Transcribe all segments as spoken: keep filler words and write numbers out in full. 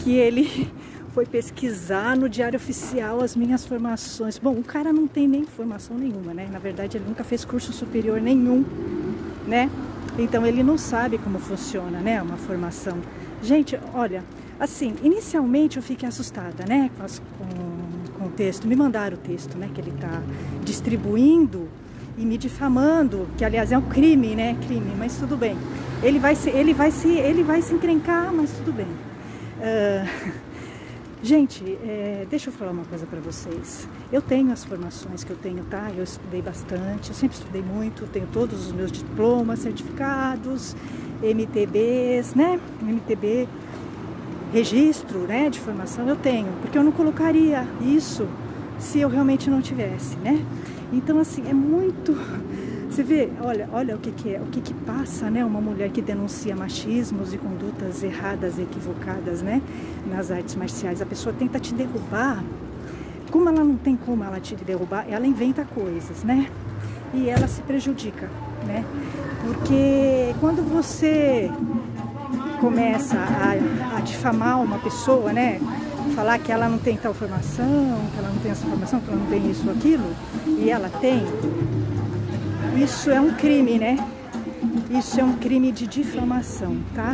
que ele foi pesquisar no Diário Oficial as minhas formações. Bom, o cara não tem nem formação nenhuma, né? Na verdade, ele nunca fez curso superior nenhum, né? Então, ele não sabe como funciona, né? Uma formação. Gente, olha, assim, inicialmente eu fiquei assustada, né? Com, as, com, com o texto. Me mandaram o texto, né? Que ele tá distribuindo e me difamando, que aliás é um crime, né? Crime, mas tudo bem. Ele vai se, ele vai se, ele vai se encrencar, mas tudo bem. Uh, gente, é, deixa eu falar uma coisa para vocês. Eu tenho as formações que eu tenho, tá? Eu estudei bastante, eu sempre estudei muito, tenho todos os meus diplomas, certificados, M T Bs, né? M T B, registro, né? De formação eu tenho, porque eu não colocaria isso se eu realmente não tivesse, né? Então, assim, é muito... Você vê, olha, olha o que que é, o que que passa, né? Uma mulher que denuncia machismos e condutas erradas e equivocadas, né? Nas artes marciais. A pessoa tenta te derrubar. Como ela não tem como ela te derrubar, ela inventa coisas, né? E ela se prejudica, né? Porque quando você começa a, a difamar uma pessoa, né? Falar que ela não tem tal formação, que ela não tem essa formação, que ela não tem isso ou aquilo, e ela tem, isso é um crime, né? Isso é um crime de difamação, tá?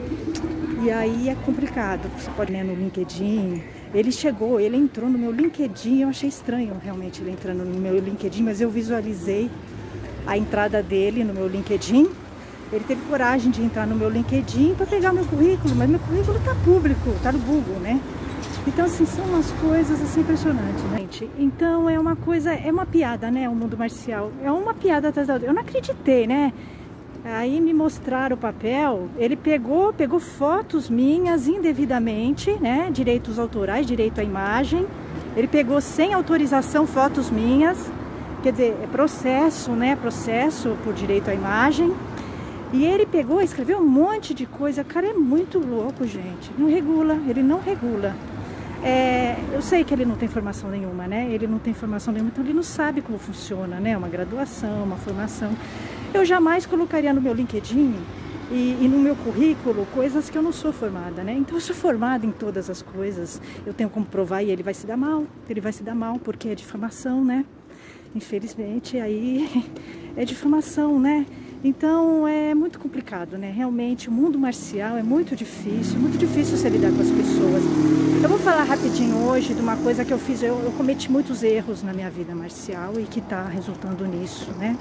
E aí é complicado. Você pode ler no LinkedIn. Ele chegou, ele entrou no meu LinkedIn, eu achei estranho realmente ele entrando no meu LinkedIn, mas eu visualizei a entrada dele no meu LinkedIn. Ele teve coragem de entrar no meu LinkedIn para pegar meu currículo, mas meu currículo tá público, tá no Google, né? Então, assim, são umas coisas assim impressionantes, né, gente? Então, é uma coisa, é uma piada, né, o mundo marcial. É uma piada atrás da outra. Eu não acreditei, né? Aí me mostraram o papel, ele pegou, pegou fotos minhas indevidamente, né? Direitos autorais, direito à imagem. Ele pegou sem autorização fotos minhas, quer dizer, é processo, né? Processo por direito à imagem. E ele pegou, escreveu um monte de coisa. O cara é muito louco, gente. Não regula, ele não regula. É, eu sei que ele não tem formação nenhuma, né? Ele não tem formação nenhuma, então ele não sabe como funciona, né? Uma graduação, uma formação. Eu jamais colocaria no meu LinkedIn e, e no meu currículo coisas que eu não sou formada, né? Então eu sou formada em todas as coisas. Eu tenho como provar e ele vai se dar mal. Ele vai se dar mal porque é difamação, né? Infelizmente, aí é difamação, né? Então é muito complicado, né? Realmente o mundo marcial é muito difícil, muito difícil você lidar com as pessoas. Eu vou falar rapidinho hoje de uma coisa que eu fiz, eu, eu cometi muitos erros na minha vida marcial e que está resultando nisso, né?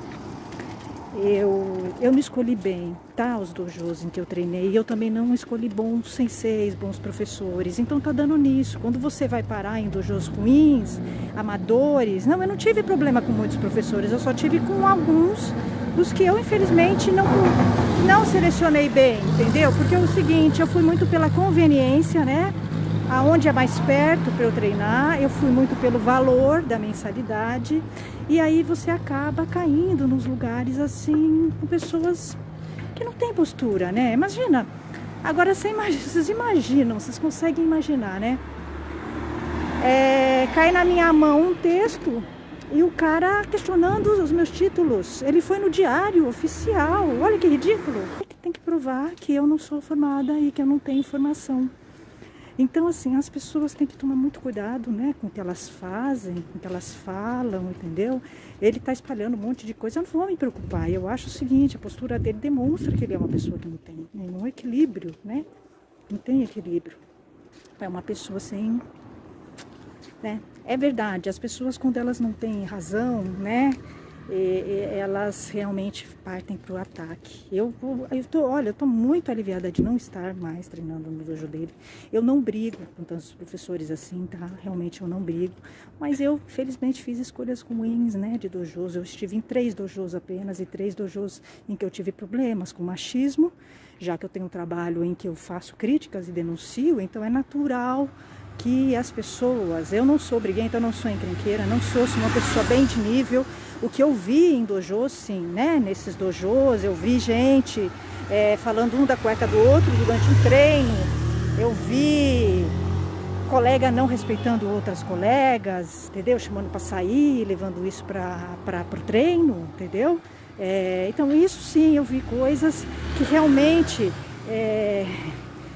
Eu, eu não escolhi bem, tá? Os dojos em que eu treinei, eu também não escolhi bons senseis, bons professores, então tá dando nisso. Quando você vai parar em dojos ruins, amadores, não, eu não tive problema com muitos professores, eu só tive com alguns dos que eu infelizmente não, não selecionei bem, entendeu? Porque é o seguinte, eu fui muito pela conveniência, né? Aonde é mais perto para eu treinar, eu fui muito pelo valor da mensalidade, e aí você acaba caindo nos lugares assim, com pessoas que não têm postura, né? Imagina, agora você imagina, vocês imaginam, vocês conseguem imaginar, né? É, cai na minha mão um texto e o cara questionando os meus títulos. Ele foi no Diário Oficial, olha que ridículo. Tem que provar que eu não sou formada e que eu não tenho formação. Então, assim, as pessoas têm que tomar muito cuidado, né, com o que elas fazem, com o que elas falam, entendeu? Ele está espalhando um monte de coisa, eu não vou me preocupar. Eu acho o seguinte, a postura dele demonstra que ele é uma pessoa que não tem nenhum equilíbrio, né? Não tem equilíbrio. É uma pessoa sem... né? É verdade, as pessoas, quando elas não têm razão, né? E, e, elas realmente partem para o ataque. Eu, eu tô, olha, eu tô muito aliviada de não estar mais treinando no dojo dele. Eu não brigo com tantos professores assim, tá? Realmente eu não brigo. Mas eu, felizmente, fiz escolhas ruins, né, de dojos. Eu estive em três dojos apenas, e três dojos em que eu tive problemas com machismo, já que eu tenho um trabalho em que eu faço críticas e denuncio, então é natural que as pessoas, eu não sou briguenta, eu não sou encrenqueira, não sou, sou uma pessoa bem de nível. O que eu vi em dojos, sim, né? Nesses dojos, eu vi gente é, falando um da cueca do outro durante um treino. Eu vi colega não respeitando outras colegas, entendeu? Chamando para sair, levando isso para o treino, entendeu? É, então, isso sim, eu vi coisas que realmente... É,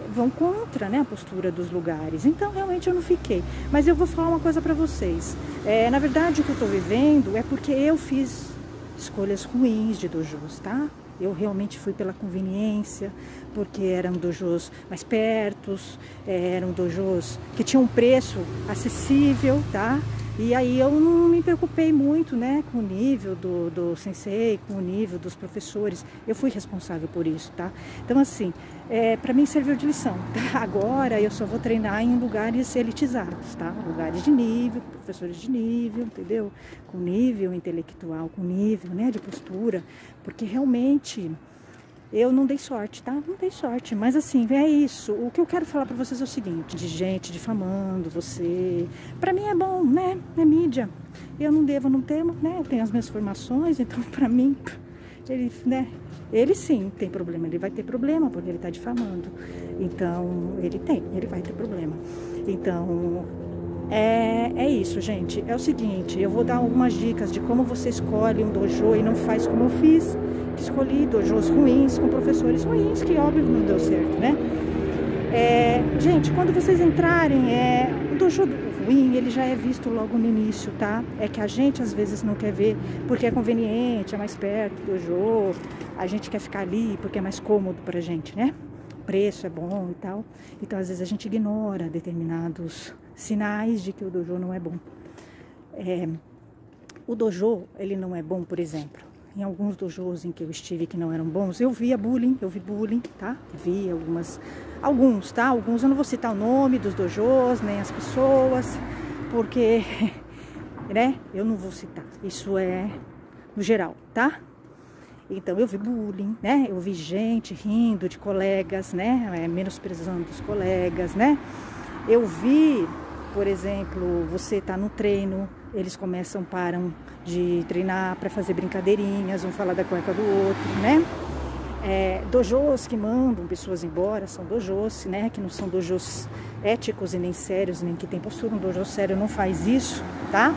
vão contra, né, a postura dos lugares. Então, realmente, eu não fiquei. Mas eu vou falar uma coisa para vocês. É, na verdade, o que eu estou vivendo é porque eu fiz escolhas ruins de dojos, tá? Eu realmente fui pela conveniência, porque eram dojos mais pertos, eram dojos que tinham um preço acessível, tá? E aí eu não me preocupei muito, né, com o nível do, do sensei, com o nível dos professores. Eu fui responsável por isso, tá? Então, assim, é, para mim serviu de lição, tá? Agora eu só vou treinar em lugares elitizados, tá? Lugares de nível, professores de nível, entendeu? Com nível intelectual, com nível, né, de postura, porque realmente eu não dei sorte, tá? Não dei sorte, mas assim, é isso. O que eu quero falar pra vocês é o seguinte, de gente difamando você. Pra mim é bom, né? É mídia. Eu não devo, não temo, né? Eu tenho as minhas formações, então pra mim, ele, né? Ele sim tem problema, ele vai ter problema porque ele tá difamando. Então, ele tem, ele vai ter problema. Então, é, é isso, gente. É o seguinte, eu vou dar algumas dicas de como você escolhe um dojo e não faz como eu fiz. Escolhi dojos ruins com professores ruins, que óbvio não deu certo, né? É, gente, quando vocês entrarem, é, o dojo ruim, ele já é visto logo no início, tá? É que a gente às vezes não quer ver porque é conveniente, é mais perto do dojo, a gente quer ficar ali porque é mais cômodo pra gente, né? O preço é bom e tal. Então, às vezes a gente ignora determinados sinais de que o dojo não é bom. É, o dojo, ele não é bom, por exemplo, em alguns dojos em que eu estive que não eram bons, eu via bullying, eu vi bullying, tá? Vi algumas, alguns, tá? Alguns, eu não vou citar o nome dos dojos, nem as pessoas, porque, né? Eu não vou citar. Isso é no geral, tá? Então, eu vi bullying, né? Eu vi gente rindo de colegas, né? Menosprezando os colegas, né? Eu vi, por exemplo, você tá no treino, eles começam, param de treinar para fazer brincadeirinhas, vão falar da cueca do outro, né? É, dojos que mandam pessoas embora são dojos, né? Que não são dojos éticos e nem sérios, nem que tem postura. Um dojo sério não faz isso, tá?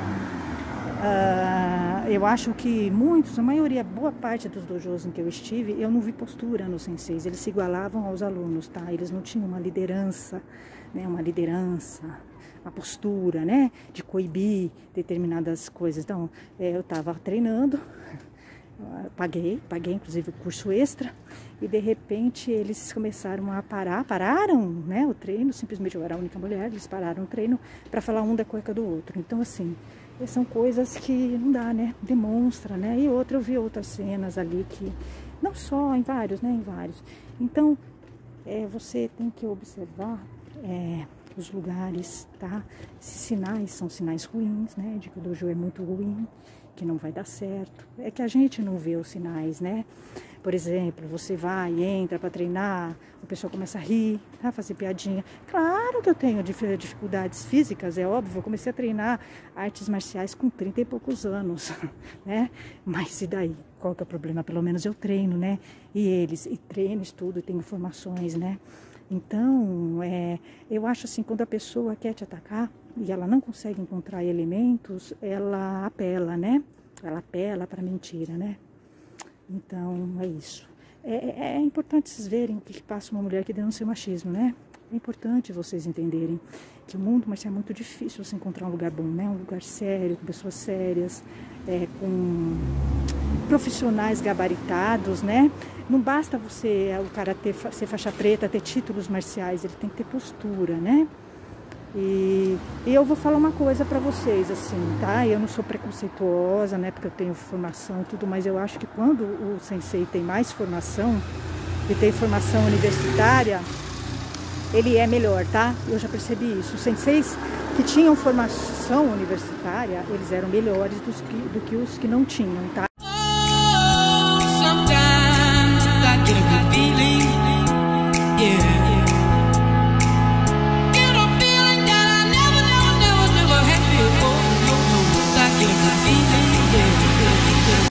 Uh, eu acho que muitos, a maioria, boa parte dos dojos em que eu estive, eu não vi postura nos senseis. Eles se igualavam aos alunos, tá? Eles não tinham uma liderança, né? Uma liderança, uma postura, né? De coibir determinadas coisas. Então, é, eu estava treinando, paguei, paguei inclusive o curso extra, e de repente eles começaram a parar, pararam, né? O treino, simplesmente eu era a única mulher, eles pararam o treino para falar um da cueca do outro. Então, assim, são coisas que não dá, né? Demonstra, né? E outra, eu vi outras cenas ali que, não só, em vários, né? Em vários. Então, é, você tem que observar é, os lugares, tá? Esses sinais são sinais ruins, né? De que o dojo é muito ruim, que não vai dar certo. É que a gente não vê os sinais, né? Por exemplo, você vai e entra para treinar, o pessoal começa a rir, a fazer piadinha. Claro que eu tenho dificuldades físicas, é óbvio. Eu comecei a treinar artes marciais com trinta e poucos anos, né? Mas e daí? Qual que é o problema? Pelo menos eu treino, né? E eles, e treino, estudo, e tenho informações, né? Então, é, eu acho assim, quando a pessoa quer te atacar e ela não consegue encontrar elementos, ela apela, né? Ela apela para mentira, né? Então, é isso. É, é, é importante vocês verem o que, que passa uma mulher que denuncia o machismo, né? É importante vocês entenderem que o mundo marcial é muito difícil você encontrar um lugar bom, né? Um lugar sério, com pessoas sérias, é, com profissionais gabaritados, né? Não basta você, o cara ter, ser faixa preta, ter títulos marciais, ele tem que ter postura, né? E, e eu vou falar uma coisa pra vocês, assim, tá? Eu não sou preconceituosa, né? Porque eu tenho formação e tudo, mas eu acho que quando o sensei tem mais formação, e tem formação universitária, ele é melhor, tá? Eu já percebi isso. Os senseis que tinham formação universitária, eles eram melhores dos que, do que os que não tinham, tá?